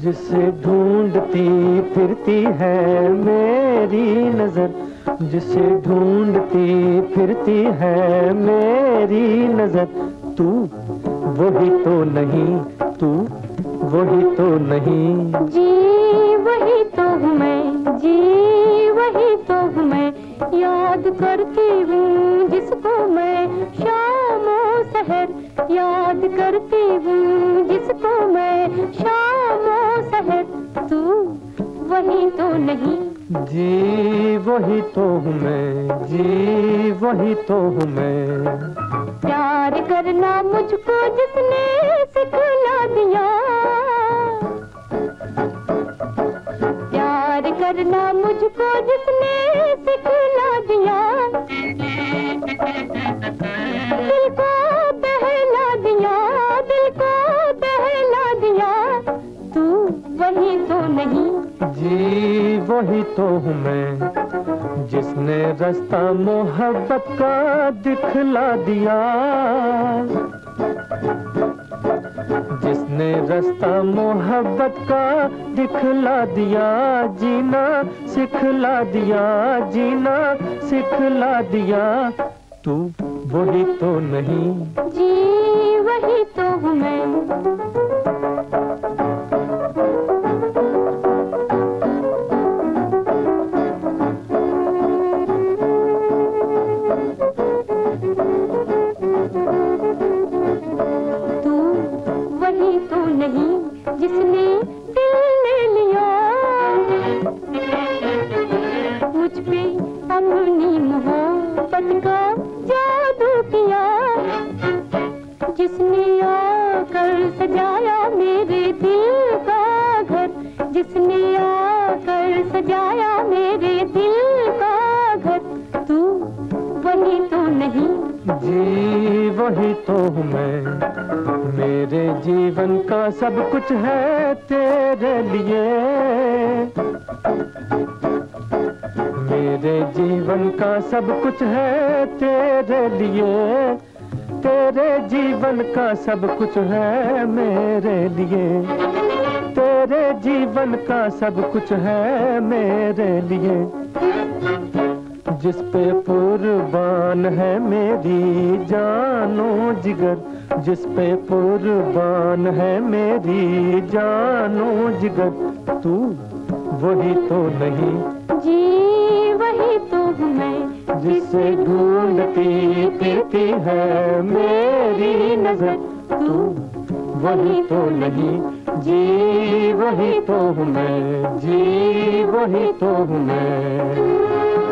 जिसे ढूंढती फिरती है मेरी नजर, जिसे ढूंढती फिरती है मेरी नजर, तू वही तो नहीं, तू वही तो नहीं। जी वही तो हूँ मैं, जी वही तो हूँ मैं, याद करती हूँ जिसको मैं शामो सहर, याद करती हूँ जिसको मैं शामो सहर, तू वही तो नहीं। जी वही तो हूँ मैं, जी वही तो हूँ मैं। प्यार करना मुझको जिसने सिखला दिया, प्यार करना मुझको जिसने सिखला दिया, दिल को बहला दिया, दिल को बहला दिया, तू वही तो नहीं। जी वही तो हूँ मैं, जिसने रास्ता मोहब्बत का दिखला दिया, जिसने रास्ता मोहब्बत का दिखला दिया, जीना सिखला दिया, जीना सिखला दिया, तू वही तो नहीं। जी वही तो हूँ मैं। जिसने दिल ले लिया मुझ पे अपनी मोहब्बत का जादू किया, जिसने आकर सजाया मेरे दिल का घर, जिसने आकर सजाया मेरे दिल का घर, तू वही तो नहीं। जी वही तो हूँ मैं, मेरे जीवन का सब कुछ है तेरे लिए, मेरे जीवन का सब कुछ है तेरे लिए, तेरे जीवन का सब कुछ है मेरे लिए, तेरे जीवन का सब कुछ है मेरे लिए। जिस पे कुर्बान है मेरी जानो जिगर, जिस पे कुर्बान है मेरी जानो जिगर, तू वही तो नहीं। जी वही तो हूँ मैं, जिसे ढूंढती फिरती है मेरी नजर, तू वही तो नहीं। जी वही तो हूँ मैं, जी वही तो हूँ मैं।